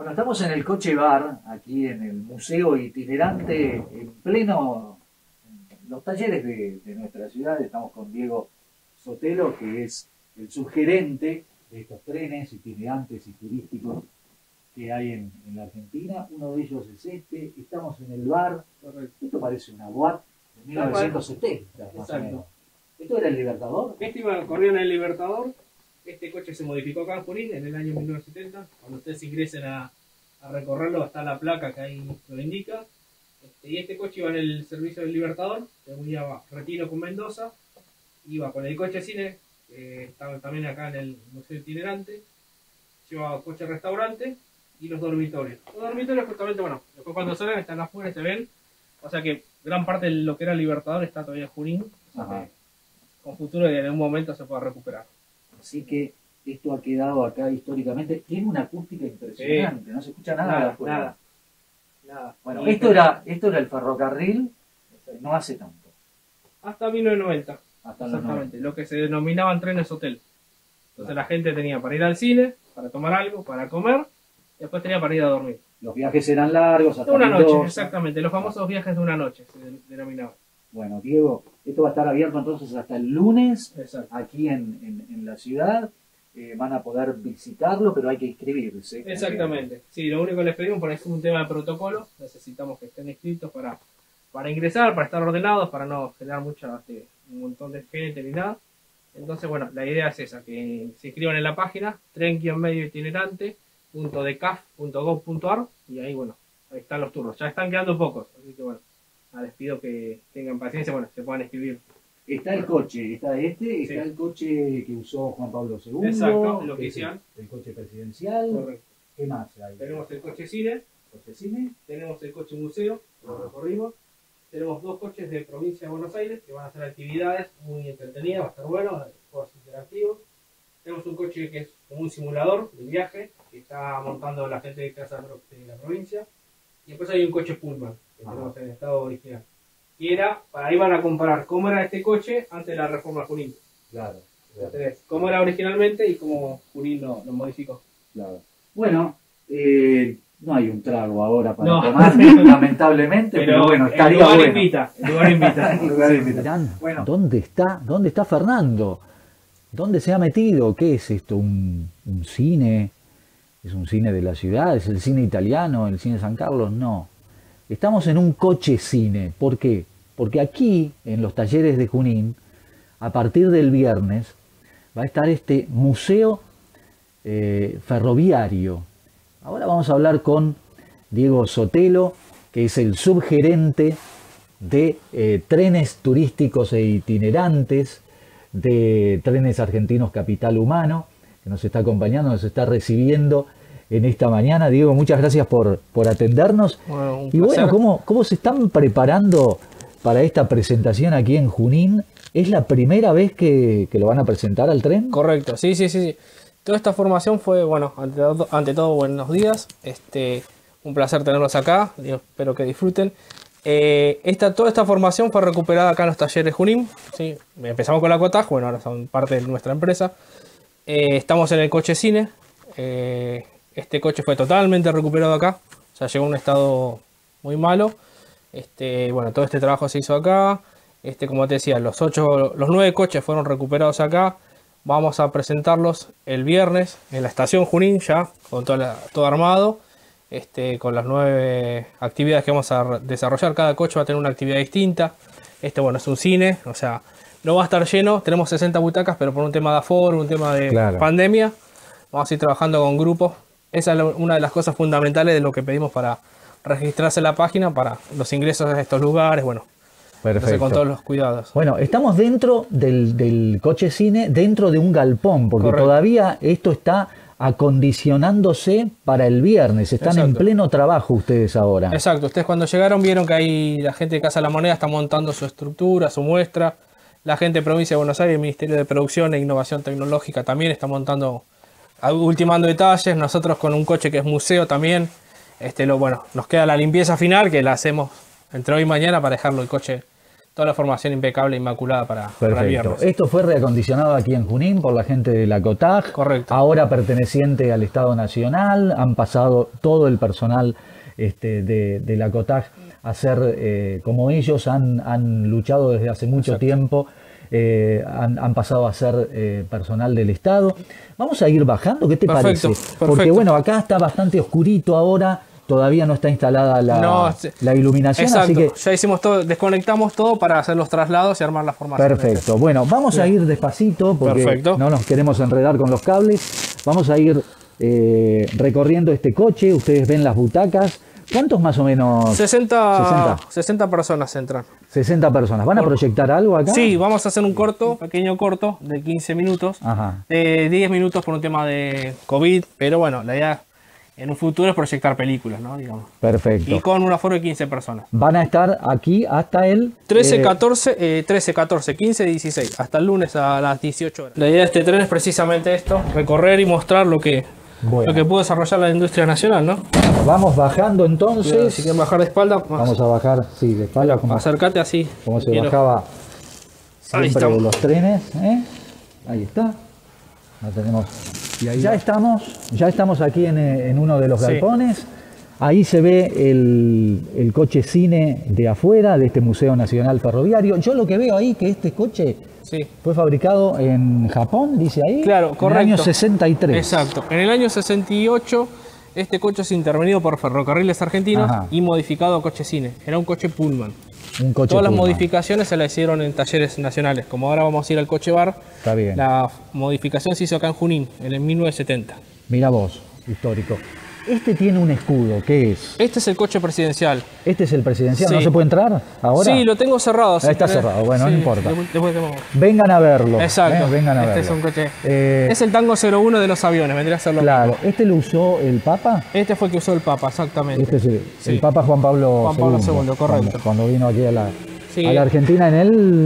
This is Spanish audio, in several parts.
Bueno, estamos en el coche bar, aquí en el museo itinerante, en pleno, en los talleres de nuestra ciudad. Estamos con Diego Sotelo, que es el subgerente de estos trenes itinerantes y turísticos que hay en la Argentina. Uno de ellos es este. Estamos en el bar. Esto parece una boate de 1970, más o menos. ¿Esto era el Libertador? Corrió en el Libertador. Este coche se modificó acá en Junín en el año 1970. Cuando ustedes ingresen a recorrerlo, está la placa que ahí lo indica. Y este coche iba en el servicio del Libertador, que unía Retiro con Mendoza. Iba con el coche cine, estaba también acá en el museo itinerante. Llevaba coche restaurante y los dormitorios. Los dormitorios justamente, bueno, después cuando salen están afuera y se ven. O sea que gran parte de lo que era el Libertador está todavía en Junín. Con futuro y en algún momento se pueda recuperar. Así que esto ha quedado acá históricamente. Tiene una acústica impresionante, sí. No se escucha nada de afuera. Nada. Bueno, esto era el ferrocarril no hace tanto. Hasta 1990. Hasta los 90. Lo que se denominaban trenes hotel. Entonces la gente tenía para ir al cine, para tomar algo, para comer, y después tenía para ir a dormir. Los viajes eran largos, hasta una noche, exactamente. Los famosos viajes de una noche se denominaban. Bueno, Diego, esto va a estar abierto entonces hasta el lunes. Exacto. Aquí en la ciudad. Van a poder visitarlo, pero hay que inscribirse. Exactamente. Sí, lo único que les pedimos, por ahí es un tema de protocolo. Necesitamos que estén inscritos para ingresar, para estar ordenados, para no generar un montón de gente ni nada. Entonces, bueno, la idea es esa, que se inscriban en la página tren-medioitinerante.decaf.gov.ar y ahí, bueno, ahí están los turnos. Ya están quedando pocos, así que bueno, les pido que tengan paciencia, bueno, se puedan inscribir. Está el coche, está sí. El coche que usó Juan Pablo II. Exacto, lo oficial. El coche presidencial. Correcto. ¿Qué más hay? Tenemos el coche cine. Tenemos el coche museo, lo recorrimos. Tenemos dos coches de provincia de Buenos Aires que van a hacer actividades muy entretenidas, va a estar bueno, juegos interactivos. Tenemos un coche que es como un simulador de viaje que está montando la gente de casa de la provincia. Y después hay un coche Pullman que tenemos en estado original. Y ahí van a comparar cómo era este coche antes de la reforma Junín. Claro. Entonces, cómo era originalmente y cómo Junín lo modificó. Claro. Bueno, no hay un trago ahora para tomar, lamentablemente, pero bueno, estaría bueno. El lugar invita. Bueno. ¿Dónde está Fernando? ¿Dónde se ha metido? ¿Qué es esto? ¿Un cine? ¿Es un cine de la ciudad? ¿Es el cine italiano? ¿El cine San Carlos? No. Estamos en un coche cine. ¿Por qué? Porque aquí, en los talleres de Junín, a partir del viernes, va a estar este museo ferroviario. Ahora vamos a hablar con Diego Sotelo, que es el subgerente de trenes turísticos e itinerantes, de Trenes Argentinos Capital Humano, que nos está acompañando, nos está recibiendo en esta mañana. Diego, muchas gracias por atendernos. Bueno, y bueno, ¿cómo se están preparando para esta presentación aquí en Junín? ¿Es la primera vez que lo van a presentar al tren? Correcto, sí. Toda esta formación fue, bueno, ante todo buenos días. Un placer tenerlos acá, espero que disfruten. Toda esta formación fue recuperada acá en los talleres Junín. ¿Sí? Empezamos con la Cotaj, bueno, ahora son parte de nuestra empresa. Estamos en el coche cine. Este coche fue totalmente recuperado acá. O sea, llegó a un estado muy malo. Bueno, todo este trabajo se hizo acá. Como te decía, los 9 coches fueron recuperados acá. Vamos a presentarlos el viernes en la estación Junín ya, con todo armado. Con las 9 actividades que vamos a desarrollar. Cada coche va a tener una actividad distinta. Bueno, es un cine, o sea, no va a estar lleno. Tenemos 60 butacas, pero por un tema de aforo, un tema de pandemia, vamos a ir trabajando con grupos. Esa es una de las cosas fundamentales de lo que pedimos para registrarse en la página, para los ingresos a estos lugares, bueno. Perfecto. Con todos los cuidados. Bueno, estamos dentro del coche cine, dentro de un galpón, porque correcto, todavía esto está acondicionándose para el viernes. Están exacto, en pleno trabajo ustedes ahora. Exacto. Ustedes cuando llegaron vieron que ahí la gente de Casa de la Moneda está montando su estructura, su muestra. La gente de Provincia de Buenos Aires, el Ministerio de Producción e Innovación Tecnológica también está ultimando detalles. Nosotros con un coche que es museo también. Bueno, nos queda la limpieza final que la hacemos entre hoy y mañana para dejarlo el coche toda la formación impecable, inmaculada para el Perfecto. viernes. Esto fue reacondicionado aquí en Junín por la gente de la COTAG. Correcto. Ahora perteneciente al Estado Nacional. Han pasado todo el personal de la COTAG a ser como ellos. Han luchado desde hace mucho tiempo. Han pasado a ser personal del Estado. Vamos a ir bajando, ¿qué te Perfecto, parece? perfecto. Porque bueno, acá está bastante oscurito ahora. Todavía no está instalada la iluminación, Exacto. así que Ya hicimos todo, desconectamos todo para hacer los traslados y armar la formación. perfecto. Bueno, vamos a ir despacito porque Perfecto. no nos queremos enredar con los cables. Vamos a ir recorriendo este coche. Ustedes ven las butacas. ¿Cuántos más o menos? 60 personas entran. 60 personas. ¿Van a proyectar algo acá? Sí, vamos a hacer un pequeño corto de 15 minutos. Ajá. De 10 minutos por un tema de COVID, pero bueno, la idea en un futuro es proyectar películas, ¿no? Digamos. Perfecto. Y con un aforo de 15 personas. Van a estar aquí hasta el 13, 14, 15, 16. Hasta el lunes a las 18 horas. La idea de este tren es precisamente esto: recorrer y mostrar lo que puede desarrollar la industria nacional, ¿no? Vamos bajando entonces. Si quieren bajar de espalda, Vamos a bajar, sí, de espalda, acércate así. como se Quiero- bajaba Ahí siempre de estamos. los trenes. Ahí está. La tenemos. Y ahí ya estamos aquí en uno de los Sí. galpones. Ahí se ve el coche cine de afuera, de este Museo Nacional Ferroviario. Yo lo que veo ahí que este coche Sí. fue fabricado en Japón, dice ahí. Claro, En correcto. el año 63. Exacto. En el año 68, este coche es intervenido por Ferrocarriles Argentinos Ajá. y modificado a coche cine. Era un coche Pullman. Un coche Todas las Pullman. modificaciones se las hicieron en talleres nacionales. Como ahora vamos a ir al coche bar, Está bien. la modificación se hizo acá en Junín, en el 1970. Mira vos, histórico. Este tiene un escudo, ¿qué es? Este es el coche presidencial. Este es el presidencial, Sí. ¿no se puede entrar ahora? Sí, lo tengo cerrado. si Está querés. cerrado, bueno, no importa. Después tenemos- Vengan a verlo. Exacto. Vengan a Este verlo. es un coche. Eh, Es el Tango 01 de los aviones, vendría a ser lo claro, ¿este lo usó el Papa? Este fue el que usó el Papa, exactamente. Este es el Sí. Papa Juan Pablo Juan Pablo II, II, correcto. Cuando vino aquí a Sí. la Argentina en el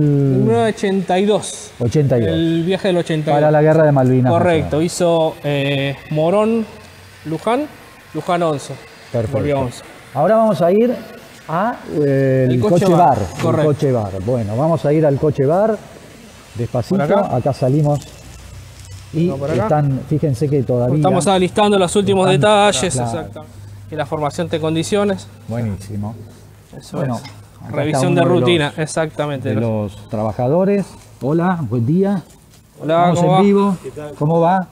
1982. 82. El viaje del 82. Para la guerra de Malvinas. Correcto, hizo Morón, Luján 11. Perfecto. Volvió a 11. Ahora vamos a ir a el coche bar. El correcto. coche bar. Bueno, vamos a ir al coche bar. Despacito. Por acá. Acá salimos. Y por acá. están, fíjense que todavía. Estamos alistando los últimos Están- detalles, claro. exacto. Que la formación te condiciones. Buenísimo. Eso Bueno, es. acá Revisión está de uno rutina, los- exactamente. de los trabajadores. Hola, buen día. Hola, Vamos ¿cómo en va? vivo. ¿Cómo va?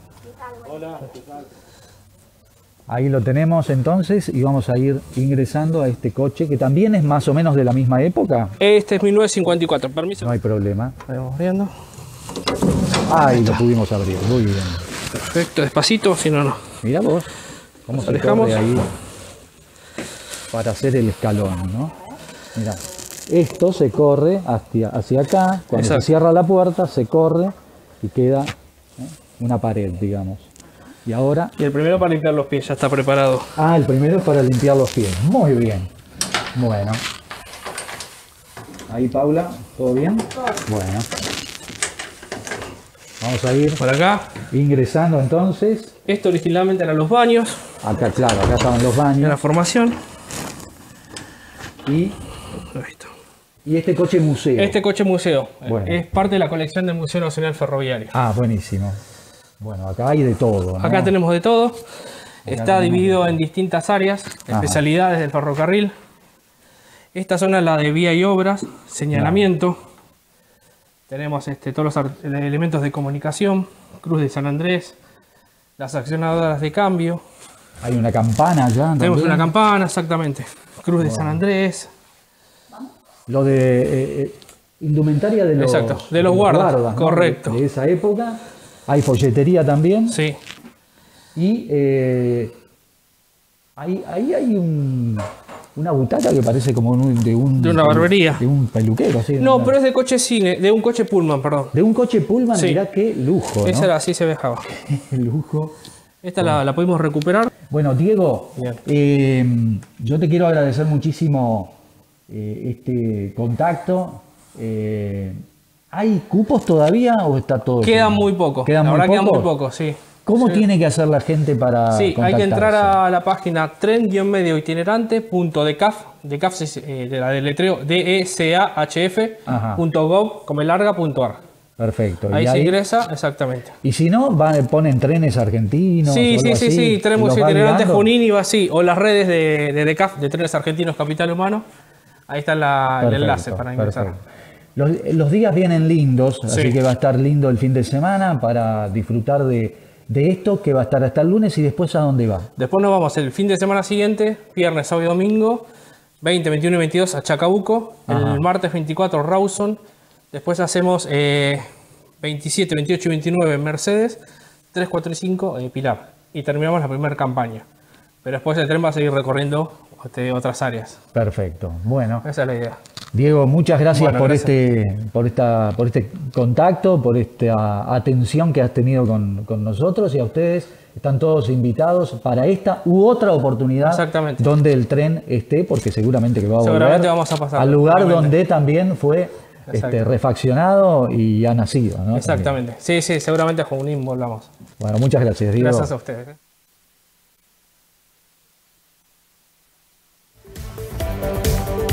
Ahí lo tenemos entonces y vamos a ir ingresando a este coche que también es más o menos de la misma época. Este es 1954, permiso. No hay problema. Vamos viendo. Ahí lo pudimos abrir. Muy bien. Perfecto, despacito, si no, no. Mira vos cómo se Alejamos. corre ahí para hacer el escalón, ¿no? Mira, esto se corre hacia acá. Cuando Exacto. se cierra la puerta, se corre y queda una pared, digamos. Y ahora, Y el primero para limpiar los pies, ya está preparado. el primero es para limpiar los pies. Muy bien. Bueno. Ahí, Paula, ¿todo bien? Bueno. Vamos a ir Por acá. ingresando entonces. Esto originalmente eran los baños Acá, claro, acá estaban los de la baños. formación. Y, Ahí está. y este coche museo. Este coche museo Bueno. es parte de la colección del Museo Nacional Ferroviario. Buenísimo. Bueno, acá hay de todo, ¿no? Acá tenemos de todo. Está tenemos dividido en distintas áreas, especialidades del ferrocarril. Esta zona es la de vía y obras, señalamiento. Tenemos todos los elementos de comunicación, Cruz de San Andrés, las accionadoras de cambio. Hay una campana allá. Tenemos también. una campana, exactamente. Cruz de San Andrés. Lo de indumentaria de los, Exacto, de los guardas, ¿no? correcto. De esa época. Hay folletería también. Sí. Y ahí hay una butaca que parece como de una barbería. De un peluquero, así. No, pero es de coche cine, de un coche Pullman, perdón. De un coche Pullman, Sí. mirá qué lujo, ¿no? Esa era así se dejaba. Qué lujo. Esta la pudimos recuperar. Bueno, Diego, yo te quiero agradecer muchísimo este contacto. ¿Hay cupos todavía o está todo Quedan lleno? muy pocos. ¿Quedan La muy verdad quedan muy pocos? pocos, sí. ¿Cómo Sí. tiene que hacer la gente para Sí, hay que contactarse? entrar a la página tren-medioitinerante.decaf, decaf de la deletreo Ajá. decaf.gov.ar. Perfecto. Ahí y se ingresa, exactamente. Y si no, ponen trenes argentinos. Sí, o algo sí, así, sí, Tren los Museo va Itinerante guiando. Junín y va así, o las redes de DECAF, de Trenes Argentinos Capital Humano. Ahí está el Perfecto, enlace para ingresar. perfecto. Los días vienen lindos, así Sí. que va a estar lindo el fin de semana para disfrutar de esto, que va a estar hasta el lunes. Y después, ¿a dónde va? Después nos vamos el fin de semana siguiente, viernes, sábado y domingo, 20, 21 y 22 a Chacabuco, Ajá. el martes 24 Rawson, después hacemos 27, 28 y 29 en Mercedes, 3, 4 y 5 Pilar. Y terminamos la primera campaña. Pero después el tren va a seguir recorriendo otras áreas. Perfecto. Bueno, Esa es la idea. Diego, muchas gracias, Bueno, gracias. por este contacto, por esta atención que has tenido con nosotros, y a ustedes están todos invitados para esta u otra oportunidad. Exactamente. Donde el tren esté, porque seguramente que va a volver Seguramente vamos a pasar, al lugar seguramente. donde también fue Exacto. refaccionado y ha nacido, ¿no? Exactamente. Sí, sí, seguramente a Junín volvamos. Bueno, muchas gracias, Diego. Gracias a ustedes.